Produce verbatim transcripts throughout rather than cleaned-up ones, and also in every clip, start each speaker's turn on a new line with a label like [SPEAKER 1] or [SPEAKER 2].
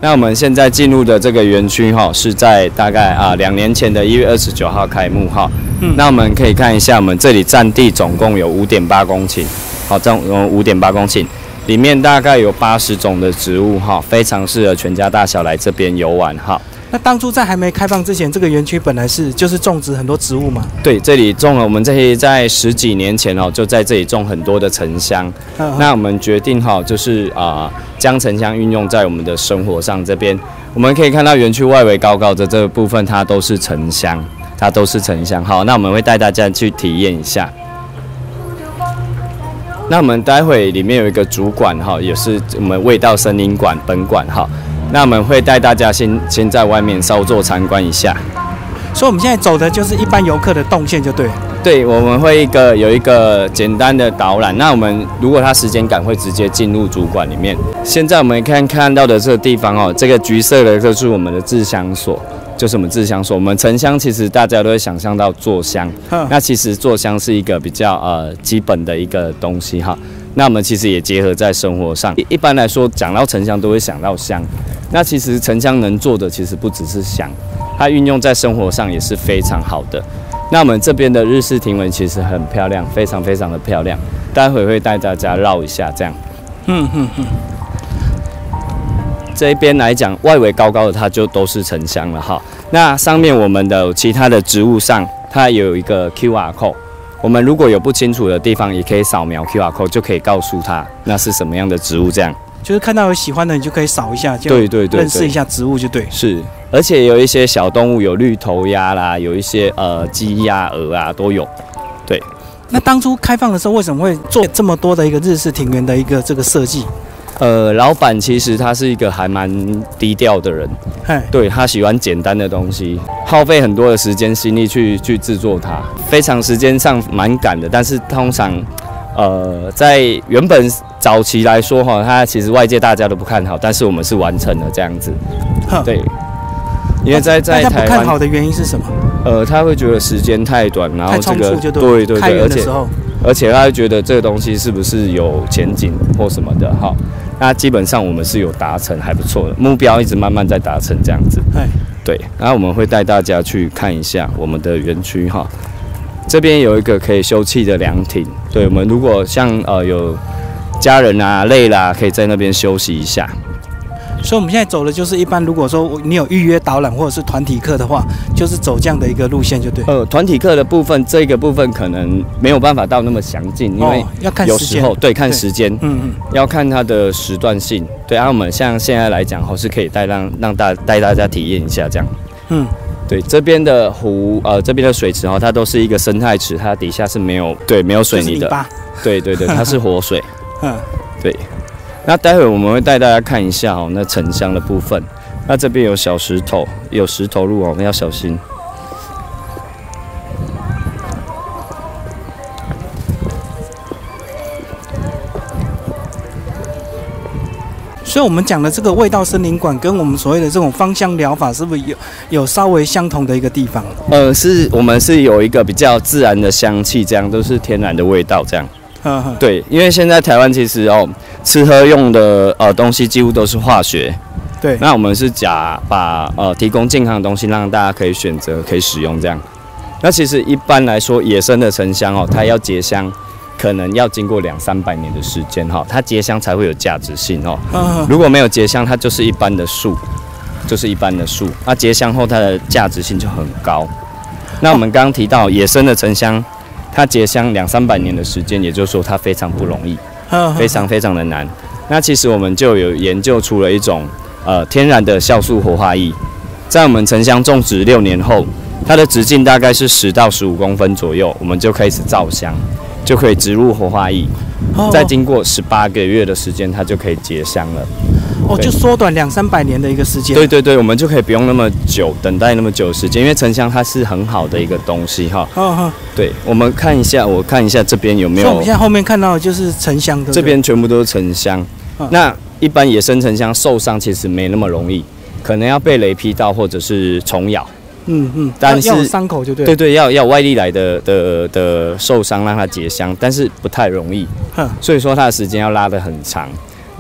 [SPEAKER 1] 那我们现在进入的这个园区哈，是在大概啊两年前的一月二十九号开幕哈。嗯，那我们可以看一下，我们这里占地总共有五点八公顷，好，这种五点八公顷，里面大概有八十种的植物哈，非常适合全家大小来这边游玩哈。
[SPEAKER 2] 那当初在还没开放之前，这个园区本来是就是种植很多植物嘛？
[SPEAKER 1] 对，这里种了，我们这里在十几年前哦，就在这里种很多的沉香。嗯、那我们决定哈，就是啊，将沉香运用在我们的生活上。这边我们可以看到园区外围高高的这个部分，它都是沉香，它都是沉香。好，那我们会带大家去体验一下。那我们待会里面有一个主馆哈，也是我们味道森林馆本馆哈。那我们会带大家先先在外面稍作参观一下，
[SPEAKER 2] 所以我们现在走的就是一般游客的动线就对了。
[SPEAKER 1] 对，我们会一个有一个简单的导览。那我们如果他时间赶，会直接进入主馆里面。现在我们看看到的这个地方哦，这个橘色的就是我们的制香所，就是我们制香所。我们沉香其实大家都会想象到做香，那其实做香是一个比较呃基本的一个东西哈。那我们其实也结合在生活上。一般来说，讲到沉香都会想到香。那其实沉香能做的其实不只是香，它运用在生活上也是非常好的。那我们这边的日式庭园其实很漂亮，非常非常的漂亮。待会会带大家绕一下，这样。嗯嗯嗯。这边来讲，外围高高的它就都是沉香了哈。那上面我们的其他的植物上，它有一个 Q R code。我们如果有不清楚的地方，也可以扫描 Q R code， 就可以告诉他那是什么样的植物。这样
[SPEAKER 2] 就是看到有喜欢的，你就可以扫一下，就
[SPEAKER 1] 对对对，
[SPEAKER 2] 认识一下植物就对。
[SPEAKER 1] 是，而且有一些小动物，有绿头鸭啦，有一些呃鸡鸭鹅啊都有。对。
[SPEAKER 2] 那当初开放的时候，为什么会做这么多的一个日式庭园的一个这个设计？
[SPEAKER 1] 呃，老板其实他是一个还蛮低调的人，对他喜欢简单的东西，耗费很多的时间心力去去制作它，非常时间上蛮赶的。但是通常，呃，在原本早期来说哈，它其实外界大家都不看好，但是我们是完成了这样子，对。因为在在台湾，大家
[SPEAKER 2] 不看好的原因是什么？
[SPEAKER 1] 呃，他会觉得时间太短，然后这个
[SPEAKER 2] 对
[SPEAKER 1] 对对对，
[SPEAKER 2] 而且
[SPEAKER 1] 而且他会觉得这个东西是不是有前景或什么的哈。那基本上我们是有达成，还不错的目标，一直慢慢在达成这样子。对，然后我们会带大家去看一下我们的园区哈。这边有一个可以休憩的凉亭，对我们如果像呃有家人啊累啦，可以在那边休息一下。
[SPEAKER 2] 所以我们现在走的就是一般，如果说你有预约导览或者是团体课的话，就是走这样的一个路线就对。
[SPEAKER 1] 呃，团体课的部分，这个部分可能没有办法到那么详尽，因为有时候、哦、对看时间，嗯嗯，要看它的时段性。对，然后我们像现在来讲，是可以带让让大带大家体验一下这样。嗯，对，这边的湖呃这边的水池哈，它都是一个生态池，它底下是没有对没有水泥的，对对对，它是活水。嗯，对。那待会我们会带大家看一下哦，那沉香的部分。那这边有小石头，有石头路哦，我们要小心。
[SPEAKER 2] 所以，我们讲的这个味道森林馆，跟我们所谓的这种芳香疗法，是不是有有稍微相同的一个地方？
[SPEAKER 1] 呃，是我们是有一个比较自然的香气，这样都是天然的味道，这样。对，因为现在台湾其实哦，吃喝用的呃东西几乎都是化学。
[SPEAKER 2] 对，
[SPEAKER 1] 那我们是假把呃提供健康的东西，让大家可以选择可以使用这样。那其实一般来说，野生的沉香哦，它要结香，可能要经过两三百年的时间哈、哦，它结香才会有价值性哦。嗯、如果没有结香，它就是一般的树，就是一般的树。那结香后，它的价值性就很高。那我们刚刚提到野生的沉香。它结香两三百年的时间，也就是说它非常不容易，非常非常的难。那其实我们就有研究出了一种呃天然的酵素活化液，在我们沉香种植六年后，它的直径大概是十到十五公分左右，我们就开始造香，就可以植入活化液，再经过十八个月的时间，它就可以结香了。
[SPEAKER 2] 哦，就缩短两三百年的一个时间。
[SPEAKER 1] 对对对，我们就可以不用那么久等待那么久的时间，因为沉香它是很好的一个东西哈。嗯嗯。对，我们看一下，我看一下这边有没有。
[SPEAKER 2] 所以我们现在后面看到的就是沉香的。
[SPEAKER 1] 这边全部都是沉香。嗯、那一般野生沉香受伤其实没那么容易，可能要被雷劈到或者是虫咬。
[SPEAKER 2] 嗯嗯。
[SPEAKER 1] 但是
[SPEAKER 2] 要有伤口就对。
[SPEAKER 1] 对对，要要外力来的的的受伤让它结香，但是不太容易。哼。所以说它的时间要拉得很长。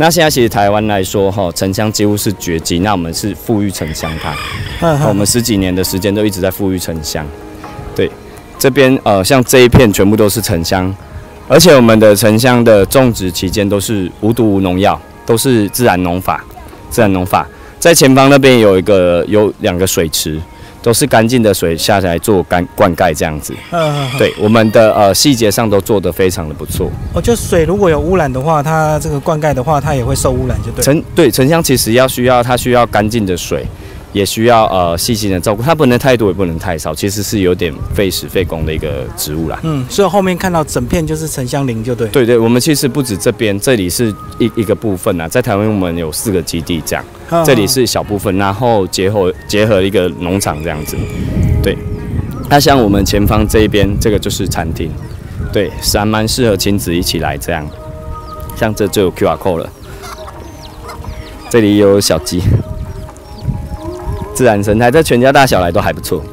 [SPEAKER 1] 那现在其实台湾来说，哈，沉香几乎是绝迹，那我们是富裕沉香它，嗯、我们十几年的时间都一直在富裕沉香。对，这边呃，像这一片全部都是沉香，而且我们的沉香的种植期间都是无毒无农药，都是自然农法，自然农法。在前方那边有一个有两个水池。都是干净的水下来做干灌溉这样子，嗯，对，我们的呃细节上都做得非常的不错。
[SPEAKER 2] 哦，就水如果有污染的话，它这个灌溉的话，它也会受污染，就对。
[SPEAKER 1] 沉对沉香其实要需要它需要干净的水，也需要呃细心的照顾，它不能太多也不能太少，其实是有点费时费工的一个植物啦。
[SPEAKER 2] 嗯，所以后面看到整片就是沉香林，就对。
[SPEAKER 1] 对对，我们其实不止这边，这里是一一个部分啊，在台湾我们有四个基地这样。这里是小部分，然后结合结合一个农场这样子，对。那像我们前方这一边，这个就是餐厅，对，是还蛮适合亲子一起来这样。像这就有 Q R code 了，这里有小鸡，自然生态，这全家大小来都还不错。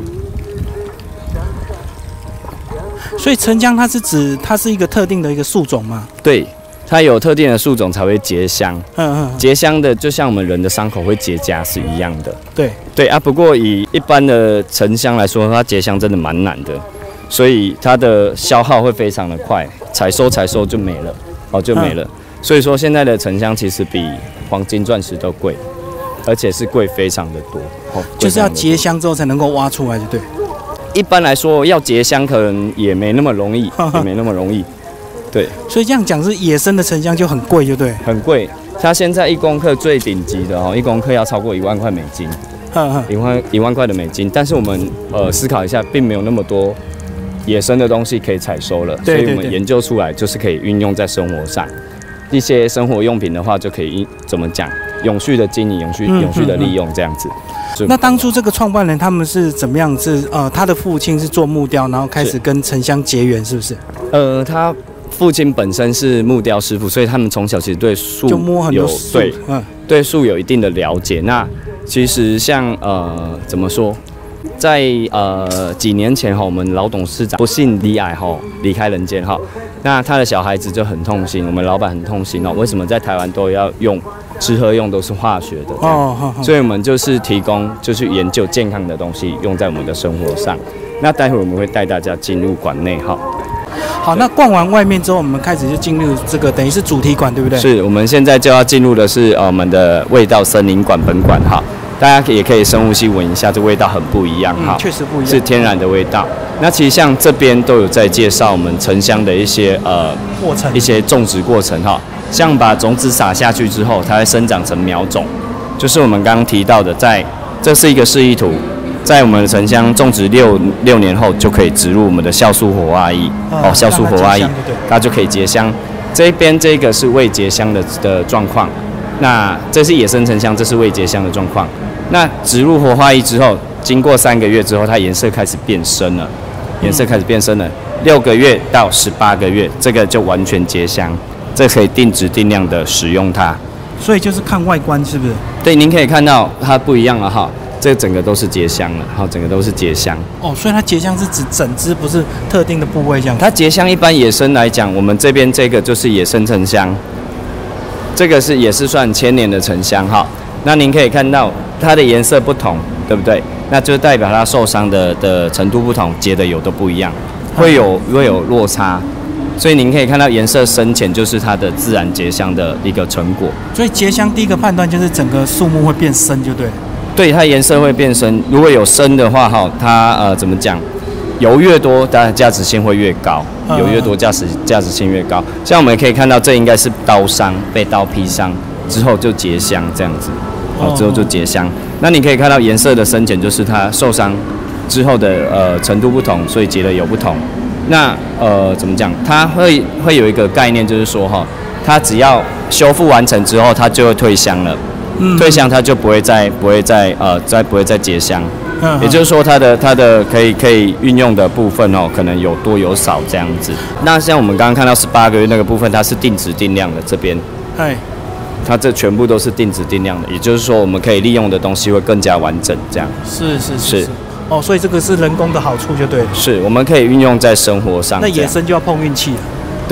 [SPEAKER 2] 所以沉香它是指它是一个特定的一个树种吗？
[SPEAKER 1] 对。它有特定的树种才会结香，嗯嗯，结香的就像我们人的伤口会结痂是一样的。
[SPEAKER 2] 对
[SPEAKER 1] 对啊，不过以一般的沉香来说，它结香真的蛮难的，所以它的消耗会非常的快，采收采收就没了，哦就没了。嗯、所以说现在的沉香其实比黄金钻石都贵，而且是贵非常的多。
[SPEAKER 2] 哦，就是要结香之后才能够挖出来，就对。
[SPEAKER 1] 一般来说要结香可能也没那么容易，也没那么容易。对，
[SPEAKER 2] 所以这样讲是野生的沉香就很贵，就对，
[SPEAKER 1] 很贵。它现在一公克最顶级的哦，一公克要超过一万块美金，一万一万块的美金。但是我们呃思考一下，并没有那么多野生的东西可以采收了，
[SPEAKER 2] 对对对，
[SPEAKER 1] 所以我们研究出来就是可以运用在生活上。一些生活用品的话，就可以怎么讲，永续的经营，永续永续的利用这样子。
[SPEAKER 2] 那当初这个创办人他们是怎么样？是呃，他的父亲是做木雕，然后开始跟沉香结缘，是不是？
[SPEAKER 1] 呃，他。父亲本身是木雕师傅，所以他们从小其实对树
[SPEAKER 2] 就摸很多树，
[SPEAKER 1] 对，嗯，对树有一定的了解。那其实像呃怎么说，在呃几年前哈，我们老董事长不幸罹癌哈，离开人间哈，那他的小孩子就很痛心，我们老板很痛心哦，为什么在台湾都要用吃喝用都是化学的？哦，好好，所以我们就是提供就去研究健康的东西用在我们的生活上。那待会我们会带大家进入馆内哈。
[SPEAKER 2] 好，那逛完外面之后，我们开始就进入这个等于是主题馆，对不对？
[SPEAKER 1] 是，我们现在就要进入的是呃我们的味道森林馆本馆哈，大家也可以深呼吸闻一下，这味道很不一样哈，
[SPEAKER 2] 确、嗯、实不一样，
[SPEAKER 1] 是天然的味道。那其实像这边都有在介绍我们沉香的一些呃
[SPEAKER 2] 过程，
[SPEAKER 1] 一些种植过程哈，像把种子撒下去之后，它会生长成苗种，就是我们刚刚提到的在，在这是一个示意图。在我们的沉香种植六六年后，就可以植入我们的酵素活化液，哦，酵素活化液，它就可以结香。这边这个是未结香的的状况，那这是野生沉香，这是未结香的状况。那植入活化液之后，经过三个月之后，它颜色开始变深了，颜色开始变深了。六个月到十八个月，这个就完全结香，这可以定质定量的使用它。
[SPEAKER 2] 所以就是看外观是不是？
[SPEAKER 1] 对，您可以看到它不一样了哈。这整个都是结香了，好，整个都是结香。
[SPEAKER 2] 哦，所以它结香是指整支，不是特定的部位这样。
[SPEAKER 1] 它结香一般野生来讲，我们这边这个就是野生沉香，这个是也是算千年的沉香哈。那您可以看到它的颜色不同，对不对？那就代表它受伤的的程度不同，结的油都不一样，会有会有落差。所以您可以看到颜色深浅就是它的自然结香的一个成果。
[SPEAKER 2] 所以结香第一个判断就是整个树木会变深，就对了。
[SPEAKER 1] 对，它颜色会变深。如果有深的话，哈，它呃怎么讲？油越多，它的价值性会越高。油越多，价值价值性越高。像我们可以看到，这应该是刀伤，被刀劈伤之后就结香这样子，哦，之后就结香。那你可以看到颜色的深浅，就是它受伤之后的呃程度不同，所以结的油不同。那呃怎么讲？它会会有一个概念，就是说哈，它只要修复完成之后，它就会退香了。嗯、退香它就不会再不会再呃再不会再结香，嗯、也就是说它的它的可以可以运用的部分哦，可能有多有少这样子。那像我们刚刚看到十八个月那个部分，它是定质定量的这边，哎，它这全部都是定质定量的，也就是说我们可以利用的东西会更加完整，这样。
[SPEAKER 2] 是是 是, 是哦，所以这个是人工的好处就对了。
[SPEAKER 1] 是，我们可以运用在生活上。
[SPEAKER 2] 那野生就要碰运气了。
[SPEAKER 1] 对。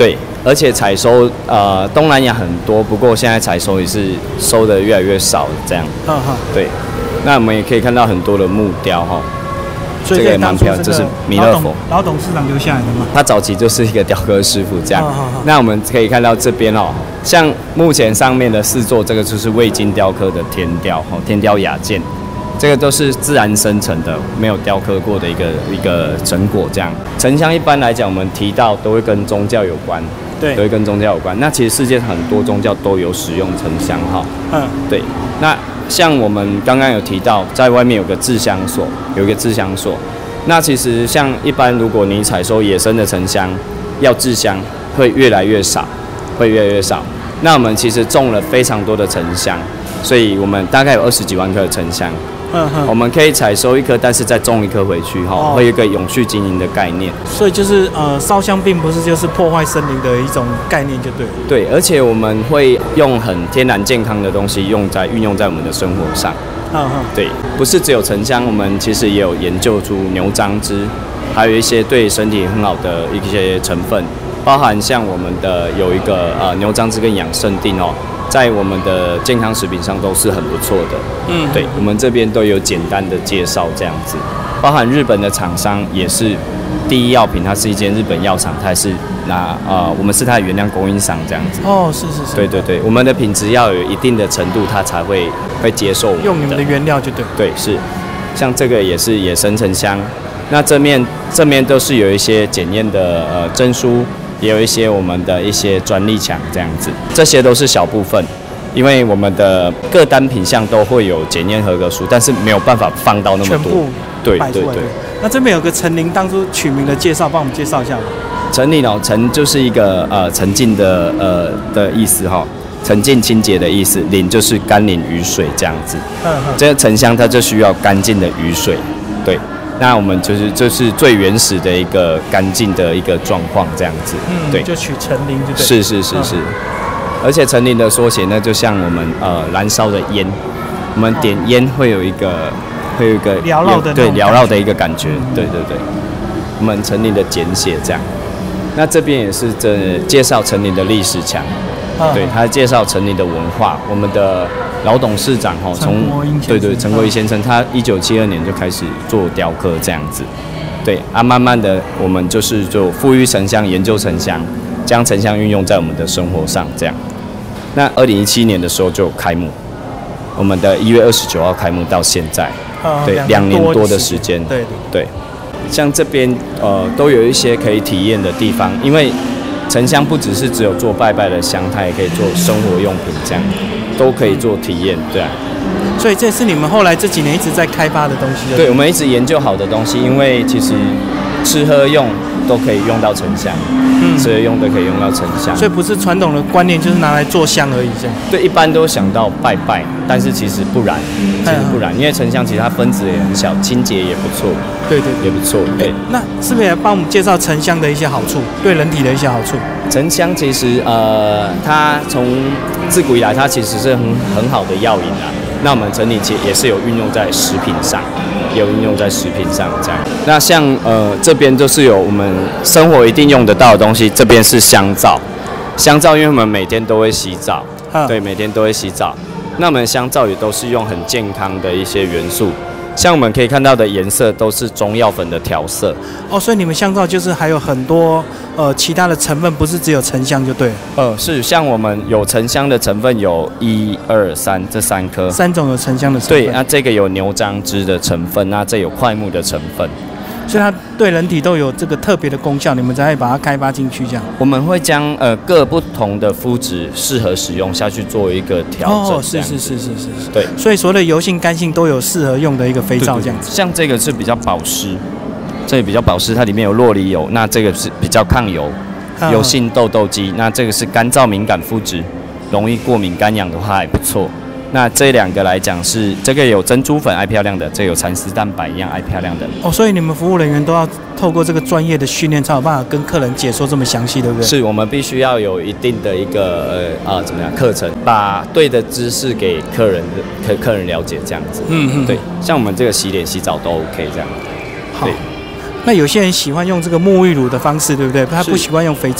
[SPEAKER 1] 而且采收呃东南亚很多，不过现在采收也是收的越来越少这样。
[SPEAKER 2] 哈哈。
[SPEAKER 1] 对，那我们也可以看到很多的木雕哈。
[SPEAKER 2] 所以
[SPEAKER 1] 这个也蛮漂亮，这是弥勒佛，
[SPEAKER 2] 老董事长留下来的吗？
[SPEAKER 1] 他早期就是一个雕刻师傅这样。
[SPEAKER 2] 好好好，
[SPEAKER 1] 那我们可以看到这边哦，像目前上面的四座，这个就是未经雕刻的天雕，哦，天雕雅件，这个都是自然生成的，没有雕刻过的一个一个成果这样。沉香一般来讲，我们提到都会跟宗教有关，
[SPEAKER 2] 对，
[SPEAKER 1] 都会跟宗教有关。那其实世界很多宗教都有使用沉香哈。嗯，对，那。像我们刚刚有提到，在外面有个制香所，有一个制香所。那其实像一般，如果你采收野生的沉香，要制香会越来越少，会越来越少。那我们其实种了非常多的沉香，所以我们大概有二十几万棵的沉香。嗯哼，我们可以采收一颗，但是再种一颗回去哈，哦，会有一个永续经营的概念。
[SPEAKER 2] 所以就是呃，烧香并不是就是破坏森林的一种概念，就对了。
[SPEAKER 1] 对，而且我们会用很天然健康的东西用在运用在我们的生活上。嗯哼，对，不是只有沉香，我们其实也有研究出牛樟芝，还有一些对身体很好的一些成分，包含像我们的有一个呃牛樟芝跟养生定哦。在我们的健康食品上都是很不错的，嗯，对，我们这边都有简单的介绍这样子，包含日本的厂商也是第一药品，它是一间日本药厂，它是拿呃我们是它的原料供应商这样子。
[SPEAKER 2] 哦，是是是。对
[SPEAKER 1] 对对，我们的品质要有一定的程度，它才会会接受我们的。
[SPEAKER 2] 用你们的原料就对。
[SPEAKER 1] 对，是，像这个也是野生沉香，那这面这面都是有一些检验的呃证书。也有一些我们的一些专利墙这样子，这些都是小部分，因为我们的各单品项都会有检验合格书，但是没有办法放到那么多。
[SPEAKER 2] 全部
[SPEAKER 1] 对对对。
[SPEAKER 2] 那这边有个陈林，当初取名的介绍，帮我们介绍一下吧。
[SPEAKER 1] 陈林哦，陈就是一个呃沉浸的呃的意思哈，沉浸清洁的意思，林就是甘霖雨水这样子。嗯嗯。这个沉香它就需要干净的雨水，对。那我们就是这、就是最原始的一个干净的一个状况，这样子，
[SPEAKER 2] 嗯，对，就取陈林就对。
[SPEAKER 1] 是是是是，嗯、而且陈林的缩写呢，就像我们呃燃烧的烟，我们点烟会有一个会有一个
[SPEAKER 2] 缭绕的
[SPEAKER 1] 对缭绕的一个感觉，嗯、对对对，我们陈林的简写这样。那这边也是这介绍陈林的历史墙，嗯、对，他介绍陈林的文化，我们的。老董事长哈，从对对陈国义先生，他一九七二年就开始做雕刻这样子，对啊，慢慢的我们就是就富裕沉香，研究沉香，将沉香运用在我们的生活上这样。那二零一七年的时候就开幕，我们的一月二十九号开幕到现在，对，两年多的时间，
[SPEAKER 2] 对
[SPEAKER 1] 对。像这边呃都有一些可以体验的地方，因为沉香不只是只有做拜拜的香，它也可以做生活用品这样。都可以做体验，对啊。
[SPEAKER 2] 所以这是你们后来这几年一直在开发的东西。
[SPEAKER 1] 对，我们一直研究好的东西，因为其实吃喝用都可以用到沉香，嗯，吃喝用都可以用到沉香。
[SPEAKER 2] 所以不是传统的观念，就是拿来做香而已，这样。
[SPEAKER 1] 对，一般都想到拜拜，但是其实不然，其实不然，因为沉香其实它分子也很小，清洁也不错，
[SPEAKER 2] 对对，
[SPEAKER 1] 也不错。对，
[SPEAKER 2] 那是不是也帮我们介绍沉香的一些好处，对人体的一些好处？
[SPEAKER 1] 沉香其实呃，它从自古以来，它其实是很很好的药引啊。那我们陈林其实也是有运用在食品上，也有运用在食品上这样。那像呃这边就是有我们生活一定用得到的东西，这边是香皂。香皂因为我们每天都会洗澡，对，每天都会洗澡。那我们香皂也都是用很健康的一些元素。像我们可以看到的颜色都是中药粉的调色
[SPEAKER 2] 哦，所以你们香皂就是还有很多呃其他的成分，不是只有沉香就对了。
[SPEAKER 1] 呃，是像我们有沉香的成分有一二三这三颗，
[SPEAKER 2] 三种有沉香的成分。
[SPEAKER 1] 对，那这个有牛樟芝的成分，那这有檜木的成分。
[SPEAKER 2] 所以它对人体都有这个特别的功效，你们才会把它开发进去这样。
[SPEAKER 1] 我们会将呃各不同的肤质适合使用下去做一个调整。哦，
[SPEAKER 2] 是是是是是是。
[SPEAKER 1] 对，
[SPEAKER 2] 所以所有的油性、干性都有适合用的一个肥皂这样子。
[SPEAKER 1] 像这个是比较保湿，这个比较保湿，它里面有洛梨油，那这个是比较抗油，油性痘痘肌。那这个是干燥敏感肤质，容易过敏干痒的话还不错。那这两个来讲是这个有珍珠粉爱漂亮的，这个有蚕丝蛋白一样爱漂亮的。
[SPEAKER 2] 哦，所以你们服务人员都要透过这个专业的训练，才有办法跟客人解说这么详细，对不对？
[SPEAKER 1] 是我们必须要有一定的一个呃啊怎么样课程，把对的知识给客人客客人了解这样子。嗯嗯，对，像我们这个洗脸洗澡都 OK 这样。
[SPEAKER 2] 好，那有些人喜欢用这个沐浴乳的方式，对不对？他不喜欢用肥皂。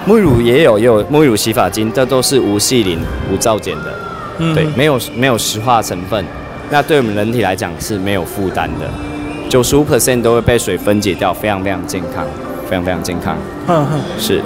[SPEAKER 1] 沐浴乳也有，也有沐浴乳、洗发精，这都是无硒磷、无皂碱的，嗯、对，没有没有石化成分。那对我们人体来讲是没有负担的，九十五 percent 都会被水分解掉，非常非常健康，非常非常健康。嗯哼，是。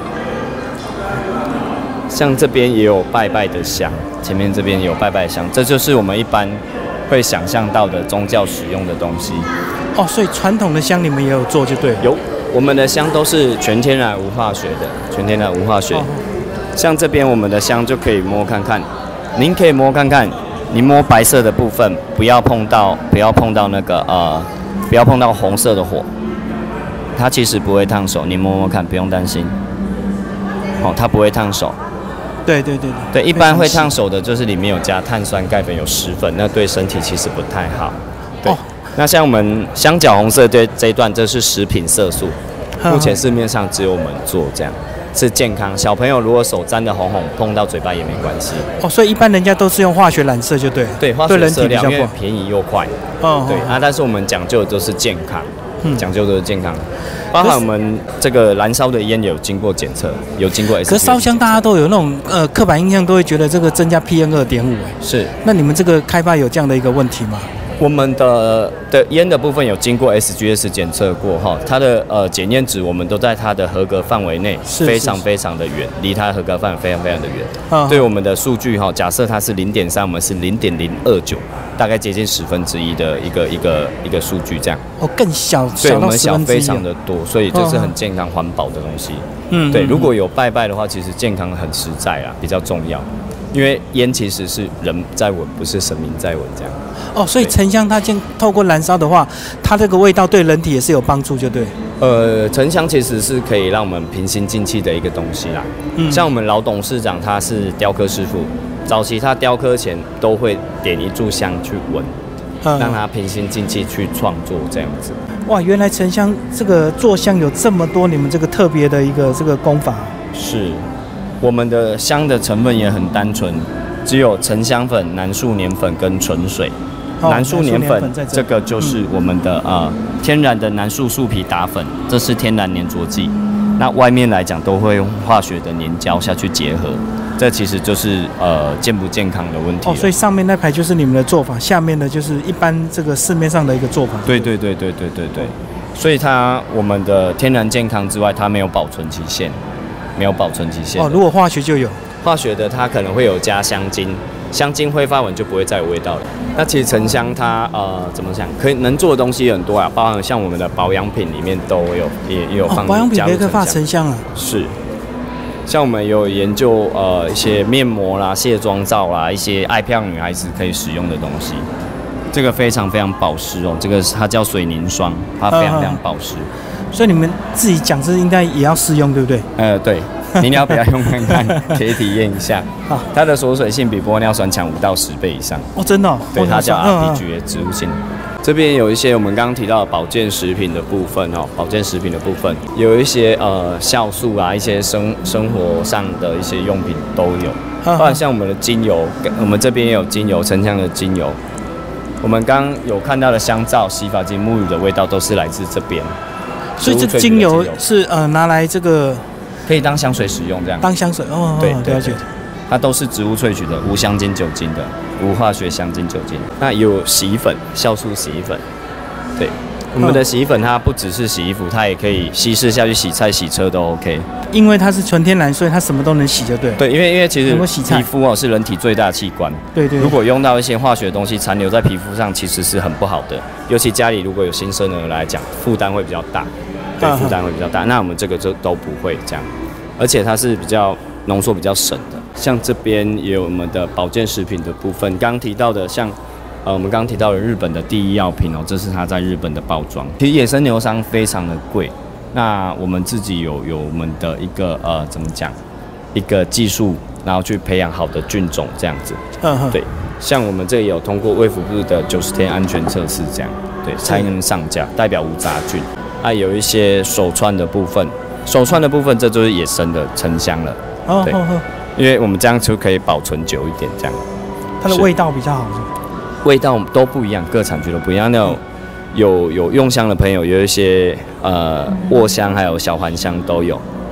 [SPEAKER 1] 像这边也有拜拜的香，前面这边也有拜拜的香，这就是我们一般会想象到的宗教使用的东西。
[SPEAKER 2] 哦，所以传统的香你们也有做就对了。
[SPEAKER 1] 有，我们的香都是全天然无化学的，全天然无化学。哦、像这边我们的香就可以摸看看，您可以摸看看，您摸白色的部分，不要碰到，不要碰到那个呃，不要碰到红色的火，它其实不会烫手，你摸摸看，不用担心。哦，它不会烫手。
[SPEAKER 2] 对对对
[SPEAKER 1] 对，对，一般会烫手的就是里面有加碳酸钙粉，有石粉，那对身体其实不太好。对，哦、那像我们香角红色这这一段，这是食品色素，目前市面上只有我们做这样，是健康。小朋友如果手沾的红红，碰到嘴巴也没关系。
[SPEAKER 2] 哦，所以一般人家都是用化学染色就对。
[SPEAKER 1] 对，化学色料因为便宜又快。哦，对啊，但是我们讲究的都是健康，嗯、讲究的是健康。包含我们这个燃烧的烟有经过检测，有经过 S G S。可
[SPEAKER 2] 是烧香大家都有那种呃刻板印象，都会觉得这个增加 P M 二点五。
[SPEAKER 1] 是。
[SPEAKER 2] 那你们这个开发有这样的一个问题吗？
[SPEAKER 1] 我们的的烟的部分有经过 S G S 检测过哈，它的呃检验值我们都在它的合格范围内，非常非常的远，离它的合格范围非常非常的远。啊、对我们的数据哈，假设它是零点三，我们是零点零二九，大概接近十分之一的一个一个一个数据这样。
[SPEAKER 2] 哦，更小，
[SPEAKER 1] 对，我们小非常的多，所以这是很健康环保的东西。嗯，对，如果有拜拜的话，其实健康很实在啦，比较重要。因为烟其实是人在闻，不是神明在闻，这样。
[SPEAKER 2] 哦，所以沉香它经透过燃烧的话，它这个味道对人体也是有帮助，就对。
[SPEAKER 1] 呃，沉香其实是可以让我们平心静气的一个东西啦。嗯。像我们老董事长他是雕刻师傅，早期他雕刻前都会点一炷香去闻，嗯、让他平心静气去创作这样子。
[SPEAKER 2] 哇，原来沉香这个做香有这么多你们这个特别的一个这个功法。
[SPEAKER 1] 是。我们的香的成分也很单纯，只有沉香粉、南树黏粉跟纯水。哦、南树黏粉 这, 这个就是我们的、嗯、呃天然的南树树皮打粉，这是天然粘着剂。那外面来讲都会用化学的粘胶下去结合，这其实就是呃健不健康的问题。
[SPEAKER 2] 哦，所以上面那排就是你们的做法，下面的就是一般这个市面上的一个做法。
[SPEAKER 1] 对对对对对对对。所以它我们的天然健康之外，它没有保存期限。没有保存期限哦。
[SPEAKER 2] 如果化学就有
[SPEAKER 1] 化学的，它可能会有加香精，香精挥发完就不会再有味道了。那其实沉香它呃怎么讲，可以能做的东西很多啊，包含像我们的保养品里面都有也也有放、哦、
[SPEAKER 2] 保养品也可以放沉香啊。
[SPEAKER 1] 是，像我们有研究呃一些面膜啦、卸妆皂啦，一些爱漂亮女孩子可以使用的东西。这个非常非常保湿哦，这个它叫水凝霜，它非常非常保湿。
[SPEAKER 2] 所以你们自己讲是应该也要试用，对不对？
[SPEAKER 1] 呃，对，您要不要用看看，可以体验一下。好，它的锁水性比玻尿酸强五到十倍以上。
[SPEAKER 2] 哦，真的、哦？
[SPEAKER 1] 对，它叫 R P G A 植物性。嗯嗯这边有一些我们刚刚提到的保健食品的部分哦，保健食品的部分有一些呃酵素啊，一些生生活上的一些用品都有。包括像我们的精油，我们这边也有精油，沉香的精油。我们刚刚有看到的香皂、洗发精、沐浴的味道都是来自这边。
[SPEAKER 2] 所以这精油是呃拿来这个
[SPEAKER 1] 可以当香水使用，这样当
[SPEAKER 2] 香水哦，对，了解。
[SPEAKER 1] 它都是植物萃取的，无香精、酒精的，无化学香精、酒精。那有洗衣粉，酵素洗衣粉，对，我们的洗衣粉它不只是洗衣服，它也可以稀释下去洗菜、洗车都 OK。
[SPEAKER 2] 因为它是纯天然，所以它什么都能洗，就对。
[SPEAKER 1] 对，因为因为其实皮肤哦是人体最大的器官，
[SPEAKER 2] 对 对, 對。
[SPEAKER 1] 如果用到一些化学的东西残留在皮肤上，其实是很不好的。尤其家里如果有新生儿来讲，负担会比较大。对，负担会比较大。那我们这个就都不会这样，而且它是比较浓缩、比较省的。像这边也有我们的保健食品的部分，刚刚提到的像，呃，我们刚刚提到的日本的第一药品哦，这是它在日本的包装。其实野生牛商非常的贵，那我们自己有有我们的一个呃怎么讲，一个技术，然后去培养好的菌种这样子。嗯哼。对，像我们这里有通过卫福部的九十天安全测试，这样对才能上架，代表无杂菌。啊，有一些手串的部分，手串的部分这就是野生的沉香了。哦，对，因为我们这样就可以保存久一点，这样。
[SPEAKER 2] 它的味道比较好是吗？
[SPEAKER 1] 味道都不一样，各产区都不一样。那种有有用香的朋友，有一些呃沃香还有小还香都有。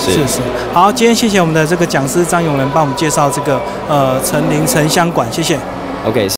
[SPEAKER 1] 是
[SPEAKER 2] 是是。好，今天谢谢我们的这个讲师张永仁帮我们介绍这个呃陈林沉香馆，谢谢。
[SPEAKER 1] OK。